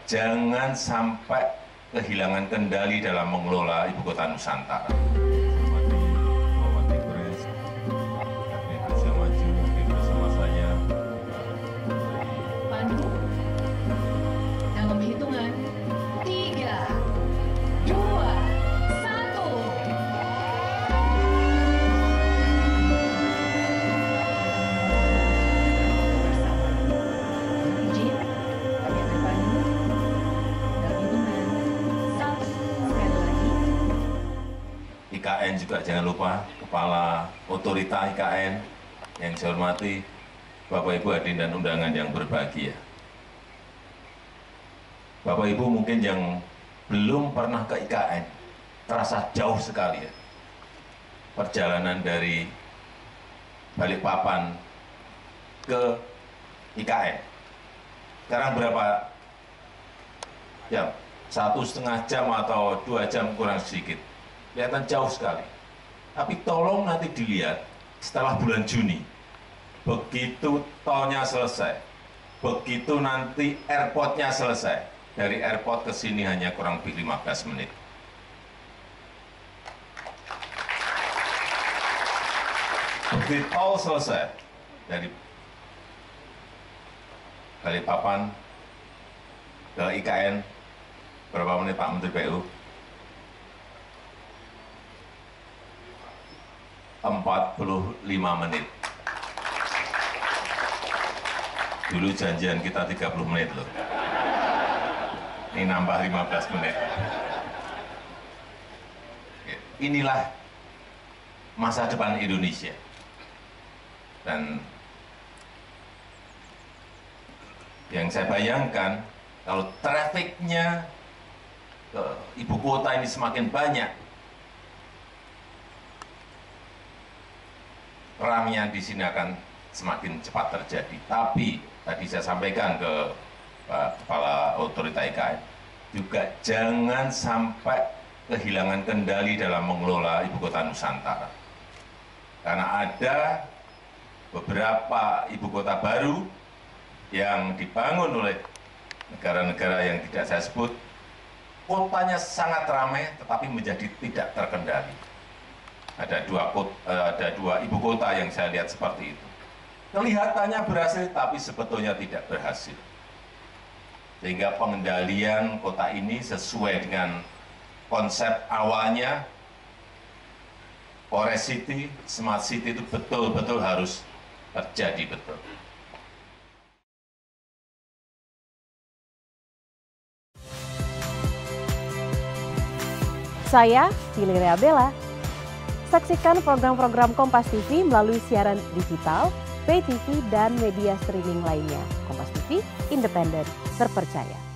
jangan sampai kehilangan kendali dalam mengelola ibu kota Nusantara. Dalam hitungan 3, 2, 1. Izin, kami akan pandu. Dalam hitungan 1, sekali lagi. IKN juga jangan lupa, Kepala Otorita IKN yang saya hormati, Bapak Ibu hadirin dan undangan yang berbahagia. Bapak Ibu mungkin yang belum pernah ke IKN, terasa jauh sekali ya. Perjalanan dari Balikpapan ke IKN. Sekarang berapa jam? 1,5 jam atau 2 jam kurang sedikit. Kelihatan jauh sekali. Tapi tolong nanti dilihat setelah bulan Juni. Begitu tolnya selesai, begitu nanti airportnya selesai, dari airport ke sini hanya kurang lebih 15 menit. Begitu tol selesai, dari Balikpapan ke IKN, berapa menit Pak Menteri PU? 45 menit. Dulu janjian kita 30 menit loh. Ini nambah 15 menit. Inilah masa depan Indonesia. Dan yang saya bayangkan, kalau trafiknya ke ibu kota ini semakin banyak, perangnya di sini akan semakin cepat terjadi. Tapi tadi saya sampaikan ke Pak Kepala Otorita IKN, juga jangan sampai kehilangan kendali dalam mengelola ibu kota Nusantara. Karena ada beberapa ibu kota baru yang dibangun oleh negara-negara yang tidak saya sebut, kotanya sangat ramai tetapi menjadi tidak terkendali. Ada dua ibu kota yang saya lihat seperti itu. Kelihatannya berhasil, tapi sebetulnya tidak berhasil. Sehingga pengendalian kota ini sesuai dengan konsep awalnya, Forest City, Smart City itu betul-betul harus terjadi betul. Saya Valeria Bella. Saksikan program-program Kompas TV melalui siaran digital, pay TV, dan media streaming lainnya. Kompas TV, independen, terpercaya.